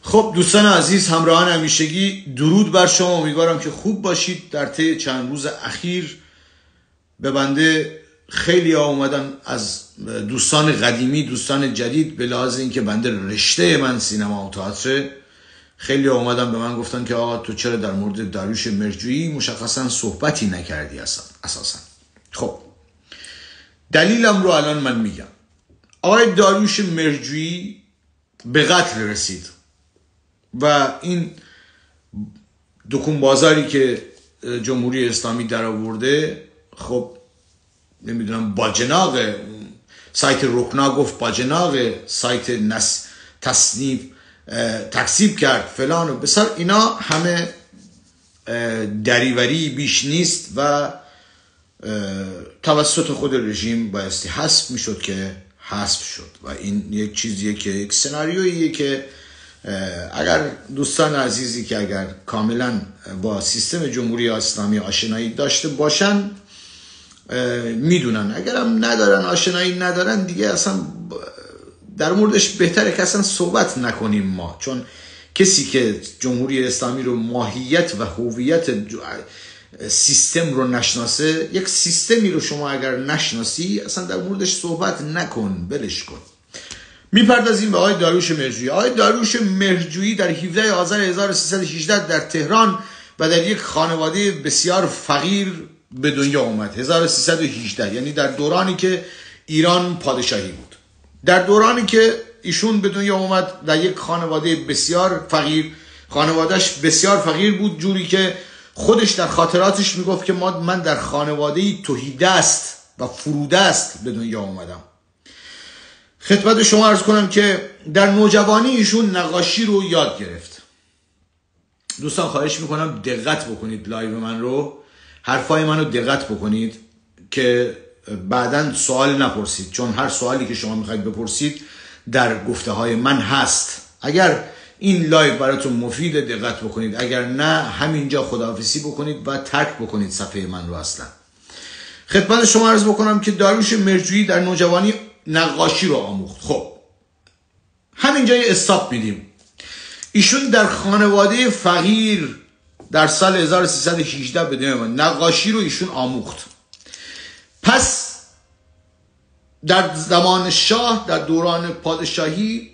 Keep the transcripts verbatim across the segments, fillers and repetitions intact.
خب دوستان عزیز، همراهان همیشگی، درود بر شما. امیدوارم که خوب باشید. در طی چند روز اخیر به بنده خیلی ها اومدن از دوستان قدیمی، دوستان جدید، به لحاظ اینکه بنده رشته من سینما و تئاتر، خیلی ها اومدن به من گفتن که آقا تو چرا در مورد داریوش مرجویی مشخصا صحبتی نکردی اساسا. خب دلیلم رو الان من میگم. آقای داریوش مرجویی به قتل رسید و این دکون بازاری که جمهوری اسلامی در آورده، خب نمیدونم باجناق، سایت رکنا گفت باجناق، سایت نس تصنیف تکسیب کرد فلان و بسار، اینا همه دریوری بیش نیست و توسط خود رژیم بایستی حذف میشد که حذف شد و این یک چیزیه که یک سناریویه که اگر دوستان عزیزی که اگر کاملا با سیستم جمهوری اسلامی آشنایی داشته باشن میدونن، اگر هم ندارن، آشنایی ندارن، دیگه اصلا در موردش بهتره که اصلا صحبت نکنیم ما، چون کسی که جمهوری اسلامی رو ماهیت و هویت سیستم رو نشناسه، یک سیستمی رو شما اگر نشناسی اصلا در موردش صحبت نکن، بلش کن. میپردازیم به آقای داریوش مرجویی. آقای داریوش مرجویی در هفدهم آذر هزار و سیصد و هجده در تهران و در یک خانواده بسیار فقیر به دنیا اومد. هزار و سیصد و هجده یعنی در دورانی که ایران پادشاهی بود. در دورانی که ایشون به دنیا اومد در یک خانواده بسیار فقیر، خانوادهش بسیار فقیر بود، جوری که خودش در خاطراتش میگفت که من در خانواده‌ای تهیدست و فرودست به دنیا اومدم. خدمت شما عرض کنم که در نوجوانی ایشون نقاشی رو یاد گرفت. دوستان خواهش میکنم دقت بکنید لایو من رو، حرفای من رو دقت بکنید که بعداً سوال نپرسید، چون هر سوالی که شما میخواید بپرسید در گفته های من هست. اگر این لایو براتون مفید دقت بکنید، اگر نه همینجا خداحافظی بکنید و ترک بکنید صفحه من رو اصلا. خدمت شما عرض بکنم که داریوش مرجویی در نوجوانی نقاشی رو آموخت. خب همینجا یه استاپ میدیم. ایشون در خانواده فقیر در سال هزار و سیصد و هجده به دنیا اومد، نقاشی رو ایشون آموخت. پس در زمان شاه، در دوران پادشاهی،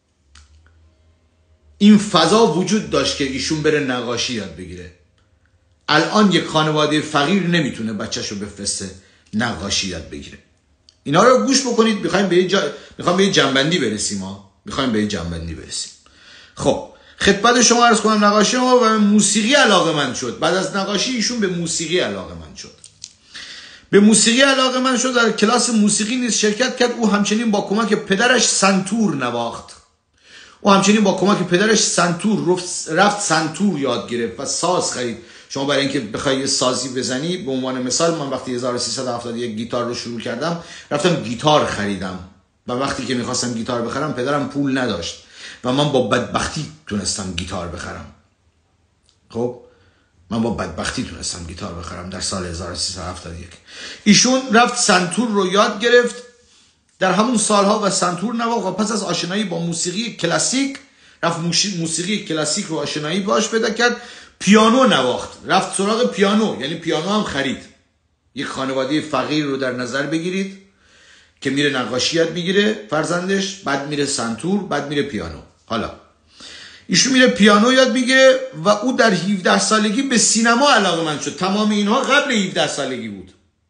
این فضا وجود داشت که ایشون بره نقاشی یاد بگیره. الان یک خانواده فقیر نمیتونه بچه‌شو بفرسته نقاشی یاد بگیره. اینا رو گوش بکنید. میخوایم به یه جا... میخوایم به یه جنبندی برسیم ها. میخوایم به یه جنبندی برسیم. خب خدمت شما عرض کنم نقاشی ما و موسیقی علاقه‌مند شد. بعد از نقاشی ایشون به موسیقی علاقه‌مند شد. به موسیقی علاقه‌مند شد. در کلاس موسیقی نیز شرکت کرد. او همچنین با کمک پدرش سنتور نواخت. او همچنین با کمک پدرش سنتور رفت, رفت سنتور یاد گرفت و ساز خرید. شما برای اینکه بخوای سازی بزنی، به عنوان مثال من وقتی هزار و سیصد و هفتاد و یک گیتار رو شروع کردم، رفتم گیتار خریدم و وقتی که میخواستم گیتار بخرم پدرم پول نداشت و من با بدبختی تونستم گیتار بخرم. خب من با بدبختی تونستم گیتار بخرم در سال هزار و سیصد و هفتاد و یک. ایشون رفت سنتور رو یاد گرفت در همون سالها و سنتور نواخت و پس از آشنایی با موسیقی کلاسیک رفت موسیقی کلاسیک رو آشنایی باش پیدا کرد. پیانو نواخت، رفت سراغ پیانو، یعنی پیانو هم خرید. یک خانواده فقیر رو در نظر بگیرید که میره نقاشی یاد میگیره فرزندش، بعد میره سنتور، بعد میره پیانو. حالا ایشون میره پیانو یاد میگیره و او در هفده سالگی به سینما علاقه‌مند شد. تمام اینها قبل هفده سالگی بود.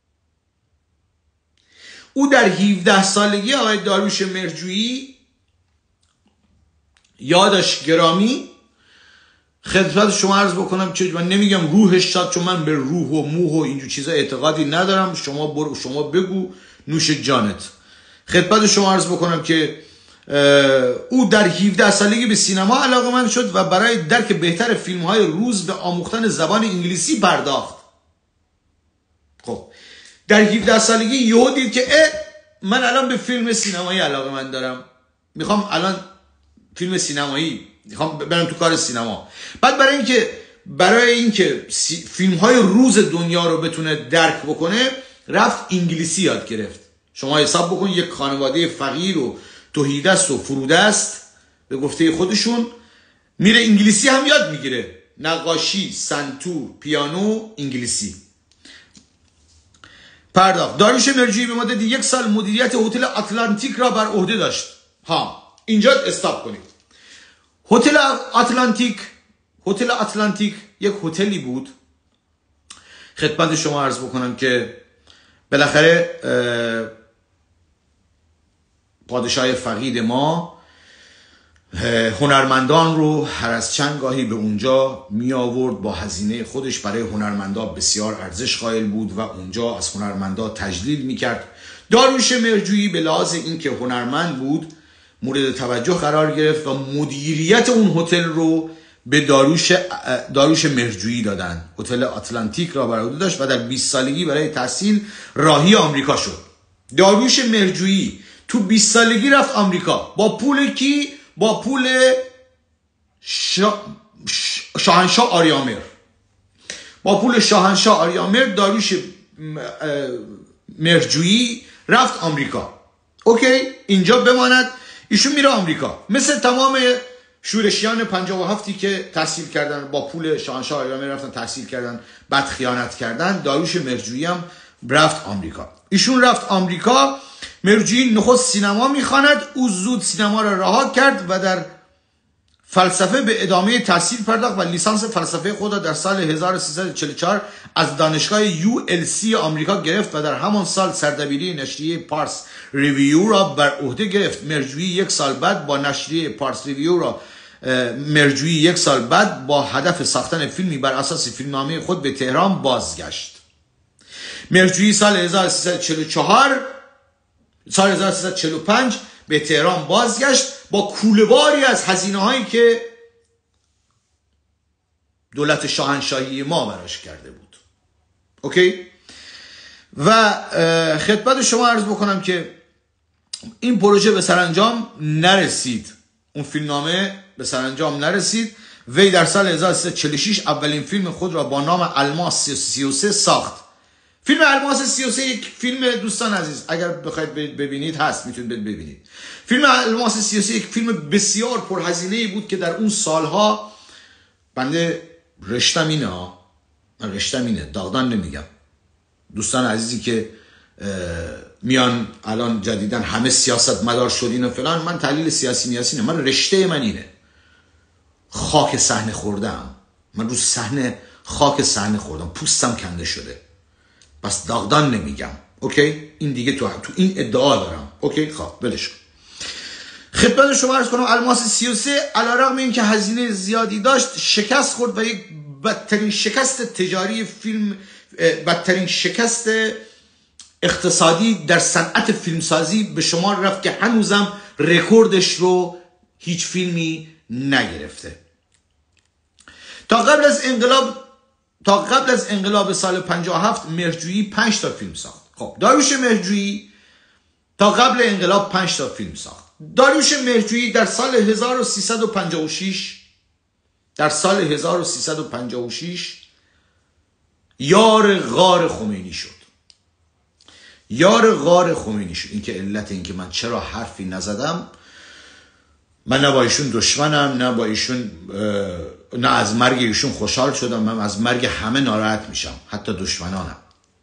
او در هفده سالگی آقای داریوش مرجویی یادش گرامی، خدمت شما عرض بکنم که من نمیگم روحش شاد، چون من به روح و موح و اینجور چیزا اعتقادی ندارم. شما برو شما بگو، نوش جانت. خدمت شما عرض بکنم که او در هفده سالگی به سینما علاقه‌مند شد و برای درک بهتر فیلم‌های روز به آموختن زبان انگلیسی پرداخت. خب در هفده سالگی یهو دید که اه من الان به فیلم سینمایی علاقه‌مند دارم، میخوام الان فیلم سینمایی، میخوام برم تو کار سینما. بعد برای اینکه برای اینکه فیلم های روز دنیا رو بتونه درک بکنه، رفت انگلیسی یاد گرفت. شما حساب بکن یک خانواده فقیر و تهیدست و فرودست به گفته خودشون میره انگلیسی هم یاد میگیره، نقاشی، سنتور، پیانو، انگلیسی. پرداخت: داریوش مرجویی به مدت یک سال مدیریت هتل آتلانتیک را بر عهده داشت. ها اینجا استاپ کنید. هتل آتلانتیک، هتل آتلانتیک یک هتلی بود، خدمت شما عرض بکنم که بالاخره پادشاه فقید ما هنرمندان رو هر از چند گاهی به اونجا می آورد، با هزینه خودش برای هنرمندان بسیار ارزش قائل بود و اونجا از هنرمندان تجلیل می کرد. داریوش مرجویی به لحاظ اینکه هنرمند بود مورد توجه قرار گرفت و مدیریت اون هتل رو به داریوش داریوش مرجویی دادن. هتل آتلانتیک را بر عهده داشت و در بیست سالگی برای تحصیل راهی آمریکا شد. داریوش مرجویی تو بیست سالگی رفت آمریکا با پول کی؟ با پول شا... شاهنشاه آریامر. با پول شاهنشاه آریامر داریوش مرجویی رفت آمریکا. اوکی اینجا بماند. ایشون میره آمریکا مثل تمام شورشیان پنجاه و هفتی که تحصیل کردن با پول شاهنشاه آریامر رفتن تحصیل کردن بعد خیانت کردن. داریوش مرجویی هم رفت آمریکا. ایشون رفت آمریکا. مرجویی نخست سینما میخواند، او زود سینما را رها کرد و در فلسفه به ادامه تحصیل پرداخت و لیسانس فلسفه خود را در سال هزار و سیصد و چهل و چهار از دانشگاه یو ال سی آمریکا گرفت و در همان سال سردبیری نشریه پارس ریویو را بر عهده گرفت. مرجویی یک سال بعد با نشریه پارس ریویو را مرجویی یک سال بعد با هدف ساختن فیلمی بر اساس فیلمنامه خود به تهران بازگشت. مرجویی سال هزار و سیصد و چهل و چهار سال هزار و سیصد و چهل و پنج به تهران بازگشت با کوله‌باری از هزینه هایی که دولت شاهنشاهی ما براش کرده بود. اوکی؟ و خدمت شما عرض بکنم که این پروژه به سرانجام نرسید. اون فیلمنامه به سرانجام نرسید. وی در سال هزار و سیصد و چهل و شش اولین فیلم خود را با نام الماس سی و سه ساخت. فیلم الماس سی و سه یک فیلم دوستان عزیز اگر بخواید ببینید هست، میتونید ببینید. فیلم الماس سی و سه یک فیلم بسیار پرهزینه‌ای بود که در اون سالها بنده رشتم اینه ها من رشتم اینه داغدان نمیگم. دوستان عزیزی که میان الان جدیدن همه سیاست مدار شدین و فلان، من تحلیل سیاسی میاسی نه، من رشته من اینه. خاک صحنه خوردم، من رو صحنه خاک صحنه خوردم، پوستم کنده شده، بس داغدان نمیگم. اوکی این دیگه تو تو این ادعا دارم. اوکی خب ولش کن. خدمت شما عرض کنم الماس سی و سه علیرغم اینکه هزینه زیادی داشت شکست خورد و یک بدترین شکست تجاری فیلم، بدترین شکست اقتصادی در صنعت فیلمسازی به شمار رفت که هنوزم رکوردش رو هیچ فیلمی نگرفته. تا قبل از انقلاب تا قبل از انقلاب سال پنجاه و هفت مرجویی پنج تا فیلم ساخت. خب داریوش مرجویی تا قبل انقلاب پنج تا فیلم ساخت. داریوش مرجویی در سال هزار و سیصد و پنجاه و شش در سال هزار و سیصد و پنجاه و شش یار غار خمینی شد. یار غار خمینی شد. این که علت این که من چرا حرفی نزدم، من نه با ایشون دشمنم، نه با ایشون نه از مرگ ایشون خوشحال شدم، من از مرگ همه ناراحت میشم، حتی دشمنانم.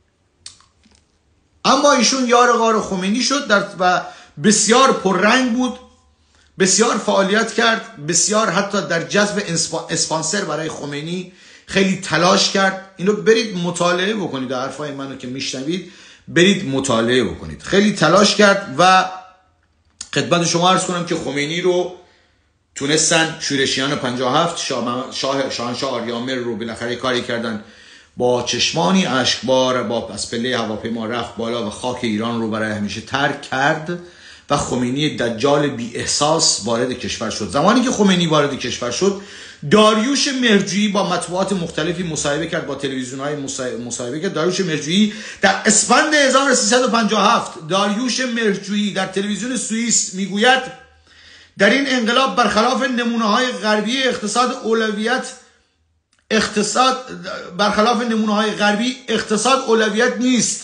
اما ایشون یار غار خمینی شد در و بسیار پررنگ بود، بسیار فعالیت کرد، بسیار حتی در جذب اسپانسر برای خمینی خیلی تلاش کرد. اینو برید مطالعه بکنید، حرفای منو که میشنوید برید مطالعه بکنید. خیلی تلاش کرد و خدمت شما عرض کنم که خمینی رو تونستن شورشیان پنجاه و هفت شاه شاهنشاه آریامر رو بالاخره کاری کردن، با چشمانی اشکبار با از پله هواپیما رفت بالا و خاک ایران رو برای همیشه ترک کرد و خمینی دجال بی احساس وارد کشور شد. زمانی که خمینی وارد کشور شد، داریوش مرجویی با مطبوعات مختلفی مصاحبه کرد، با تلویزیون‌های مصاحبه کرد. داریوش مرجویی در اسفند هزار و سیصد و پنجاه و هفت داریوش مرجویی در تلویزیون سوئیس میگوید در این انقلاب برخلاف نمونه‌های غربی اقتصاد اولویت اقتصاد برخلاف نمونه‌های غربی اقتصاد اولویت نیست.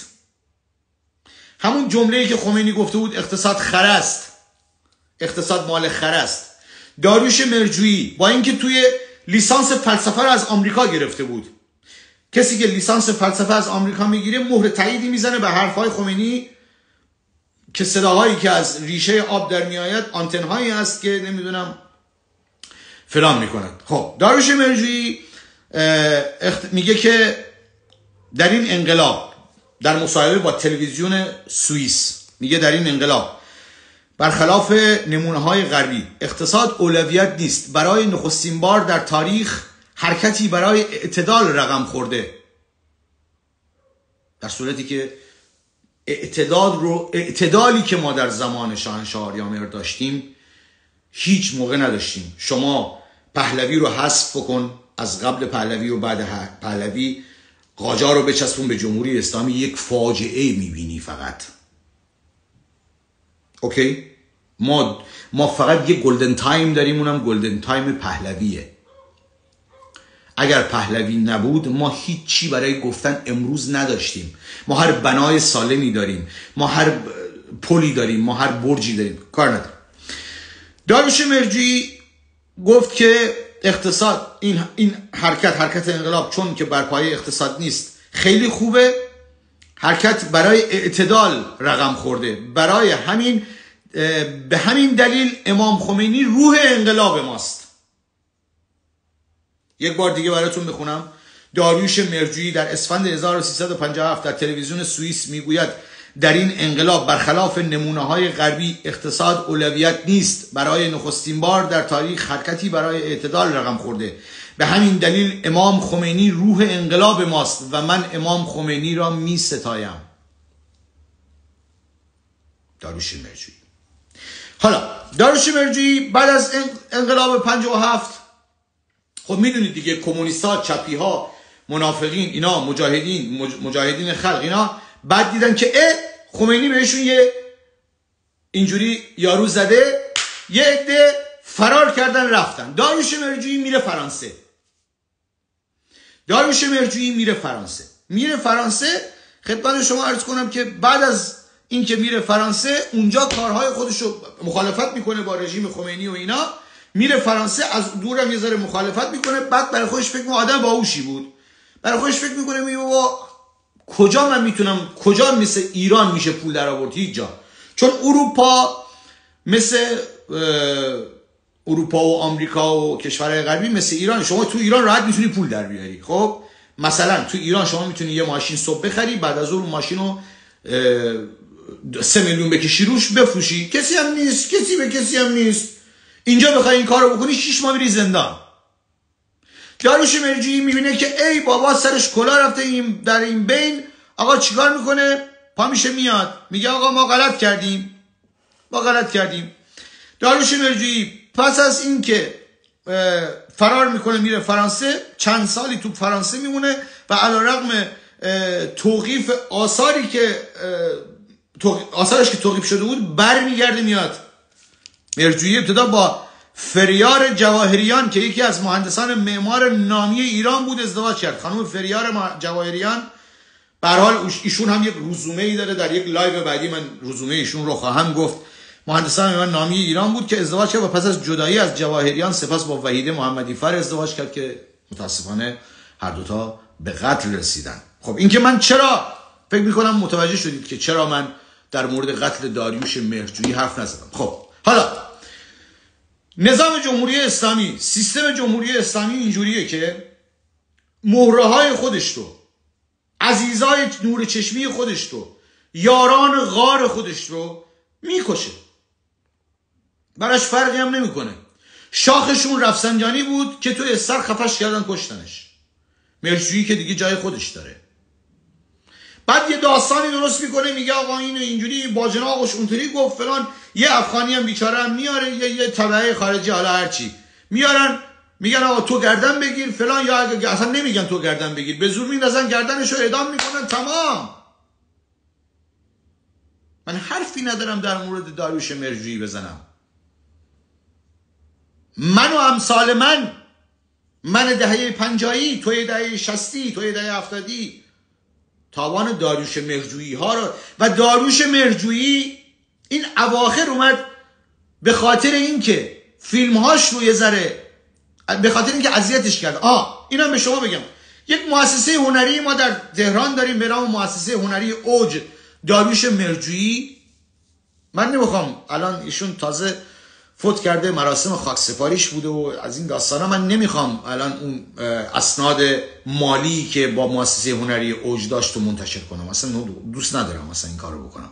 همون جمله‌ای که خمینی گفته بود اقتصاد خر است، اقتصاد مال خر است. داریوش مرجویی با اینکه توی لیسانس فلسفه رو از آمریکا گرفته بود، کسی که لیسانس فلسفه از آمریکا میگیره مهر تاییدی میزنه به حرفهای خمینی که صداهایی که از ریشه آب در میآید آنتنهایی است که نمیدونم فلان میکند. خب داریوش مرجویی میگه که در این انقلاب، در مصاحبه با تلویزیون سوئیس میگه در این انقلاب برخلاف نمونه‌های غربی اقتصاد اولویت نیست، برای نخستین بار در تاریخ حرکتی برای اعتدال رقم خورده، در صورتی که اعتدال رو اعتدالی که ما در زمان شاهنشاه آریامهر داشتیم هیچ موقع نداشتیم. شما پهلوی رو حذف بکن، از قبل پهلوی و بعد پهلوی، قاجار رو بچسبون به جمهوری اسلامی، یک فاجعه میبینی فقط. اوکی؟ ما ما فقط یه گلدن تایم داریم، اونم گلدن تایم پهلویه. اگر پهلوی نبود ما هیچی برای گفتن امروز نداشتیم. ما هر بنای سالمی داریم، ما هر پلی داریم، ما هر برجی داریم، کار نداریم. داریوش مرجویی گفت که اقتصاد، این این حرکت حرکت انقلاب چون که بر پایه اقتصاد نیست خیلی خوبه، حرکت برای اعتدال رقم خورده، برای همین به همین دلیل امام خمینی روح انقلاب ماست. یک بار دیگه براتون بخونم. داریوش مرجویی در اسفند هزار و سیصد و پنجاه و هفت در تلویزیون سوئیس میگوید در این انقلاب برخلاف نمونه‌های غربی اقتصاد اولویت نیست، برای نخستین بار در تاریخ حرکتی برای اعتدال رقم خورده، به همین دلیل امام خمینی روح انقلاب ماست و من امام خمینی را می ستایم. داریوش مرجویی. حالا داریوش مرجویی بعد از انقلاب پنجاه و هفت، خب میدونید دیگه، کمونیست‌ها، چپی‌ها، منافقین، اینا مجاهدین مجاهدین خلق، اینا بعد دیدن که اه خمینی بهشون یه اینجوری یارو زده، یه عده فرار کردن رفتن. داریوش مرجویی میره فرانسه. داریوش مرجویی میره فرانسه. میره فرانسه خدمت شما عرض کنم که بعد از این که میره فرانسه، اونجا کارهای خودش رو مخالفت میکنه با رژیم خمینی و اینا، میره فرانسه، از دورم یه ذره مخالفت میکنه، بعد برای خودش فکر میکنه، آدم باهوشی بود، برای خودش فکر میکنه میگه بابا کجا من میتونم، کجا مثل ایران میشه پول در آورد؟ هیچ جا. چون اروپا مثل اروپا و آمریکا و کشورهای غربی مثل ایران، شما تو ایران راحت میتونی پول در بیاری. خب مثلا تو ایران شما میتونی یه ماشین صبح بخری، بعد از اون ماشین رو سه میلیون بکشی روش بفروشی، کسی هم نیست، کسی به کسی هم نیست. اینجا بخوای این کارو بکنی شش ماه میری زندان. داریوش مرجویی میبینه که ای بابا سرش کلا رفته، این در این بین آقا چیکار میکنه؟ پا میشه میاد میگه آقا ما غلط کردیم، ما غلط کردیم. داریوش مرجویی پس از این که فرار میکنه میره فرانسه، چند سالی تو فرانسه میمونه و علیرغم توقیف آثاری که آثارش که توقیف شده بود برمیگرده میاد. مرجویی ابتدا با فریار جواهریان که یکی از مهندسان معمار نامی ایران بود ازدواج کرد. خانم فریار جواهریان به هر حال ایشون هم یک رزومه ای داره، در یک لایو بعدی من رزومه ایشون رو خواهم گفت. مهندسان معمار نامی ایران بود که ازدواج کرد و پس از جدایی از جواهریان سپس با وحیده محمدی فر ازدواج کرد که متاسفانه هر دوتا به قتل رسیدن. خب این که من چرا فکر میکنم متوجه شدید که چرا من در مورد قتل داریوش مرجویی حرف نزدم. خب حالا نظام جمهوری اسلامی، سیستم جمهوری اسلامی اینجوریه که مهره‌های خودش رو، عزیزای نور چشمی خودش رو، یاران غار خودش رو میکشه. براش فرقی هم نمیکنه. شاخشون رفسنجانی بود که تو استر خفش کردن کشتنش. مرجویی که دیگه جای خودش داره. بعد یه داستانی درست میکنه میگه آقا اینو اینجوری باجناقش اونطوری گفت فلان، یه افغانی هم بیچاره هم میاره، یه یه تبعه خارجی حالا هرچی میارن میگن آقا تو گردن بگیر فلان، یا اگه اصلا نمیگن تو گردن بگیر، به زور میندازن گردنشو اعدام میکنن، تمام. من حرفی ندارم در مورد داریوش مرجویی بزنم. من و امثال من، من دهه پنجایی، توی دهه شستی، توی دهه هفتادی، تاوان داریوش مرجویی ها رو، و داریوش مرجویی این اواخر اومد به خاطر این که فیلم هاش رو یه ذره به خاطر اینکه اذیتش کرد. آه اینم به شما بگم، یک مؤسسه هنری ما در تهران داریم به نام مؤسسه هنری اوج داریوش مهرجویی. من نمیخوام الان ایشون تازه فوت کرده، مراسم خاکسپاریش بوده و از این داستانا، من نمیخوام الان اون اسناد مالی که با مؤسسه هنری اوج داشت رو منتشر کنم، اصلا دوست ندارم اصلا این کارو بکنم.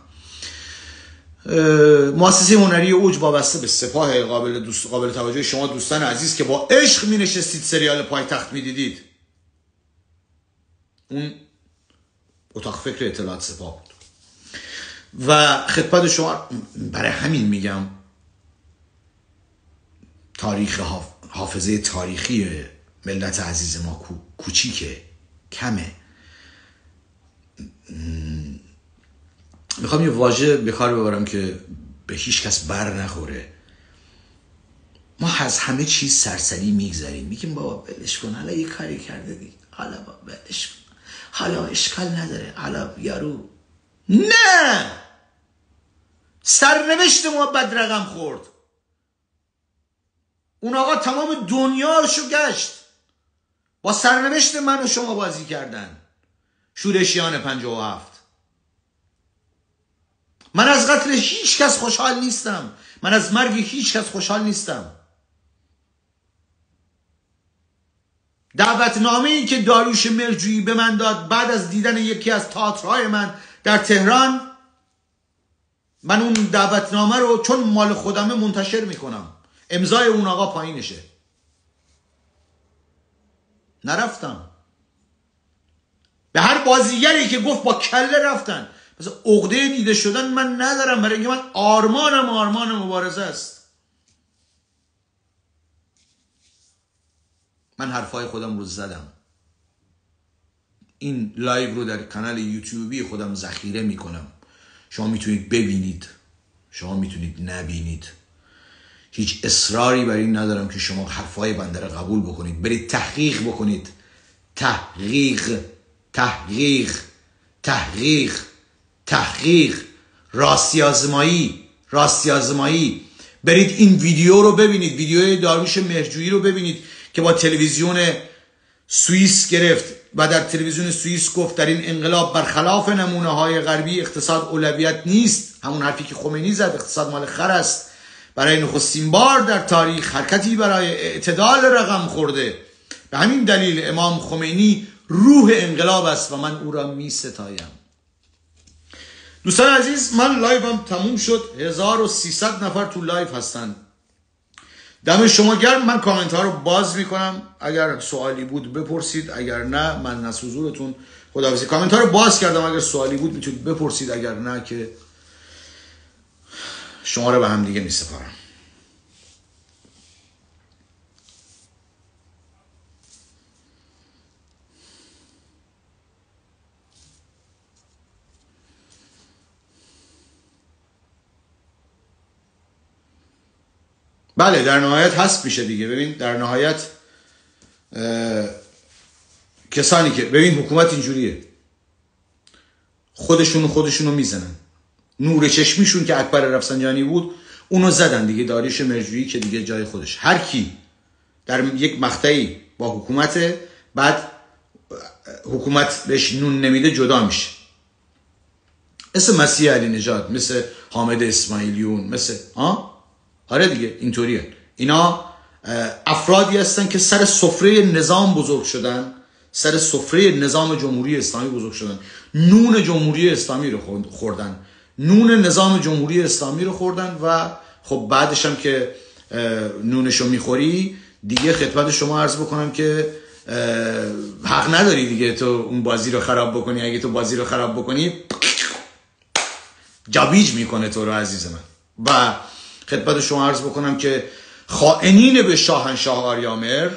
مؤسسه هنری اوج وابسته به سپاه قابل دوست قابل توجه شما دوستان عزیز که با عشق می نشستید سریال پایتخت می دیدید. اون اتاق فکر اطلاعات سپاه بود و خدمت شما برای همین میگم تاریخ حافظه تاریخی ملت عزیز ما کوچیکه، کمه. میخوام یه واژه به کار ببرم که به هیچ کس بر نخوره. ما از همه چیز سرسری میگذریم، میگیم بابا ولش کن، حالا یه کاری کرده دیگه، حالا بابا ولش کن، حالا اشکال نداره، حالا یارو. نه، سرنوشت ما بد رقم خورد. اون آقا تمام دنیاشو گشت، با سرنوشت من و شما بازی کردن. شورشیان پنجاه و هفت. من از قتل هیچ کس خوشحال نیستم، من از مرگ هیچ کس خوشحال نیستم. دعوتنامه‌ای که داریوش مهرجویی به من داد بعد از دیدن یکی از تئاترهای من در تهران، من اون دعوتنامه رو چون مال خودمه منتشر میکنم، امضای اون آقا پایینشه. نرفتم. به هر بازیگری که گفت با کله رفتن، مثلا عقده دیده شدن من ندارم، برای اینکه من آرمانم آرمان مبارزه است. من حرفای خودم رو زدم. این لایو رو در کانال یوتیوبی خودم ذخیره میکنم. شما میتونید ببینید، شما میتونید نبینید. هیچ اصراری بر این ندارم که شما حرفای بنده رو قبول بکنید. برید تحقیق بکنید. تحقیق تحقیق تحقیق تحقیق راستی آزمایی راستی آزمایی. برید این ویدیو رو ببینید، ویدیوی داریوش مهرجویی رو ببینید که با تلویزیون سوئیس گرفت و در تلویزیون سوئیس گفت در این انقلاب برخلاف نمونه های غربی اقتصاد اولویت نیست. همون حرفی که خمینی زد، اقتصاد مال خر است. برای نخستین بار در تاریخ حرکتی برای اعتدال رقم خورده. به همین دلیل امام خمینی روح انقلاب است و من او را می ستایم. دوستان عزیز، من لایوم تموم شد. هزار و سیصد نفر تو لایو هستن. دم شما گرم. من کامنت ها رو باز میکنم، اگر سوالی بود بپرسید، اگر نه من از حضورتون خداحافظی. کامنت ها رو باز کردم، اگر سوالی بود میتونید بپرسید، اگر نه که شما رو به هم دیگه میسپارم. بله در نهایت هست میشه دیگه. ببین در نهایت کسانی که ببین حکومت اینجوریه، خودشونو خودشونو میزنن. نور چشمیشون که اکبر رفسنجانی بود اونو زدن دیگه. داریوش مهرجویی که دیگه جای خودش، هر کی در یک مقطعی با حکومت، بعد حکومت بهش نون نمیده جدا میشه. مثل مسیح علی نژاد، مثل حامد اسماعیلیون، مثل ها آره دیگه اینطوریه. اینا افرادی هستن که سر سفره نظام بزرگ شدن، سر سفره نظام جمهوری اسلامی بزرگ شدن، نون جمهوری اسلامی رو خوردن، نون نظام جمهوری اسلامی رو خوردن و خب بعدش هم که نونشو میخوری دیگه خدمت شما عرض بکنم که حق نداری دیگه تو اون بازی رو خراب بکنی. اگه تو بازی رو خراب بکنی جابیج میکنه تو رو عزیز من. و خدمت شما عرض بکنم که خائنین به شاهنشاه آریامر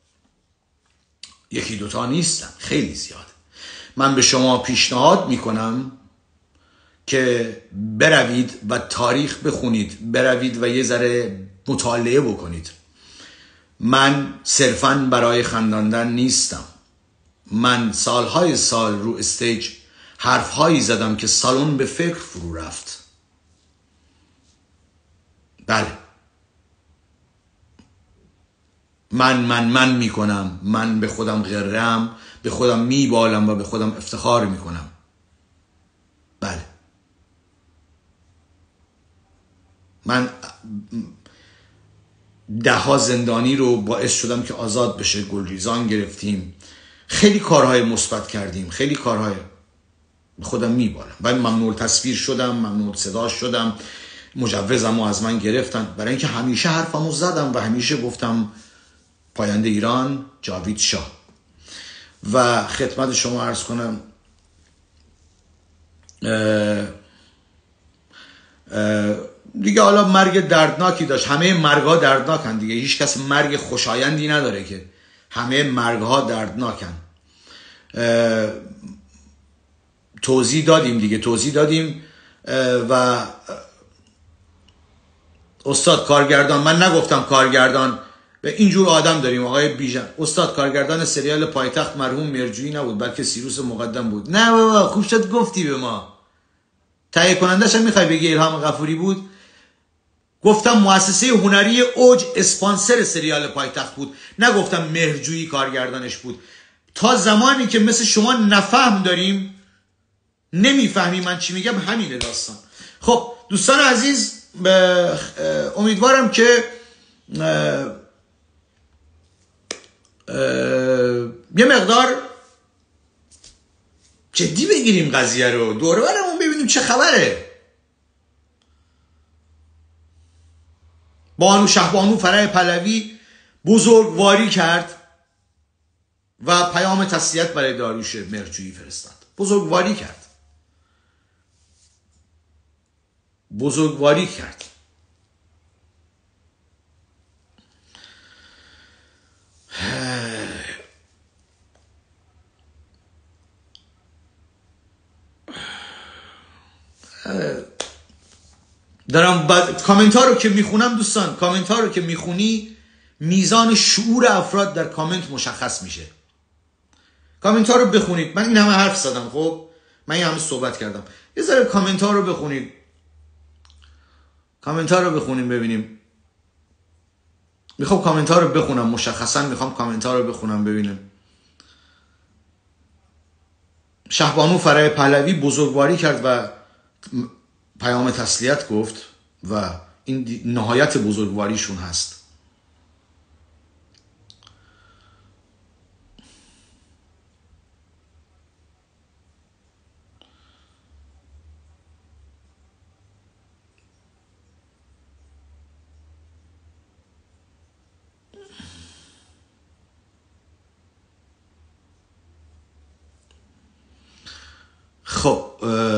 یکی دوتا نیستن، خیلی زیاد. من به شما پیشنهاد میکنم که بروید و تاریخ بخونید، بروید و یه ذره مطالعه بکنید. من صرفاً برای خنداندن نیستم. من سالهای سال رو استیج حرفهایی زدم که سالن به فکر فرو رفت. بله من من من میکنم، من به خودم غرم، به خودم میبالم و به خودم افتخار میکنم. بله من ده ها زندانی رو باعث شدم که آزاد بشه، گلریزان گرفتیم، خیلی کارهای مثبت کردیم، خیلی کارهای، به خودم میبالم. من ممنوع تصویر شدم، ممنوع صدا شدم، مجوزم رو از من گرفتن، برای اینکه همیشه حرفمو زدم و همیشه گفتم پاینده ایران جاوید شاه. و خدمت شما عرض کنم اه اه دیگه حالا مرگ دردناکی داشت، همه مرگ ها دردناکن دیگه، هیچ کس مرگ خوشایندی نداره که، همه مرگ ها دردناکن. توضیح دادیم دیگه، توضیح دادیم. و استاد کارگردان، من نگفتم کارگردان، به اینجور آدم داریم آقای بیژن. استاد کارگردان سریال پایتخت مرحوم مرجویی نبود بلکه سیروس مقدم بود. نه بابا خوب شد گفتی به ما. تهیه کنندش هم میخوای بگی الهام غفوری بود؟ گفتم مؤسسه هنری اوج اسپانسر سریال پایتخت بود، نگفتم مرجویی کارگردانش بود. تا زمانی که مثل شما نفهم داریم، نمیفهمی من چی میگم، همینه داستان. خب دوستان عزیز، امیدوارم که اه اه یه مقدار جدی بگیریم قضیه رو، دوره برمون ببینیم چه خبره. بانو شهبانو فرح پهلوی بزرگواری کرد و پیام تسلیت برای داریوش مرجویی فرستاد. بزرگواری کرد، بزرگواری کرد. دارم بعد کامنت ها رو که میخونم دوستان، کامنت ها رو که میخونی میزان شعور افراد در کامنت مشخص میشه. کامنت ها رو بخونید. من این همه حرف زدم، خب من این همه صحبت کردم، یه ذره کامنت ها رو بخونید، کامنت ها رو بخونیم ببینیم. میخوام کامنت ها رو بخونم، مشخصا میخوام کامنت ها رو بخونم ببینیم. شهبانو فرح پهلوی بزرگواری کرد و پیام تسلیت گفت و این نهایت بزرگواریشون هست. خب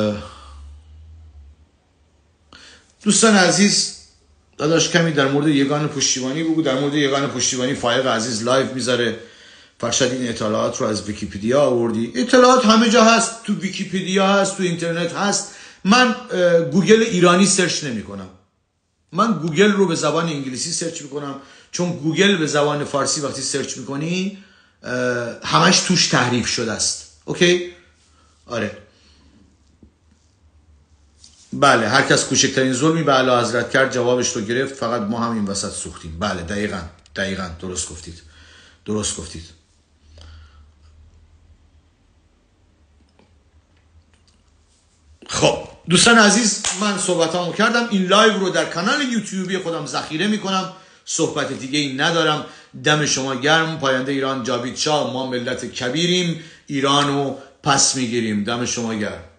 دوستان عزیز، داداش کمی در مورد یگان پشتیبانی بگو. در مورد یگان پشتیبانی فایق عزیز لایو میذاره. فرشاد این اطلاعات رو از ویکی‌پدیا آوردی. اطلاعات همه جا هست، تو ویکی‌پدیا هست، تو اینترنت هست. من گوگل ایرانی سرچ نمی کنم، من گوگل رو به زبان انگلیسی سرچ میکنم، چون گوگل به زبان فارسی وقتی سرچ میکنی همش توش تحریف شده است. اوکی؟ آره بله، هر کس کوچکترین ظلمی به اعلی حضرت کرد جوابش رو گرفت، فقط ما هم این وسط سوختیم. بله دقیقاً دقیقاً درست گفتید، درست گفتید. خب دوستان عزیز، من صحبتامو کردم. این لایو رو در کانال یوتیوبی خودم ذخیره میکنم، صحبت دیگه ای ندارم. دم شما گرم. پاینده ایران جاوید شاه، ما ملت کبیریم، ایرانو پس میگیریم. دم شما گرم.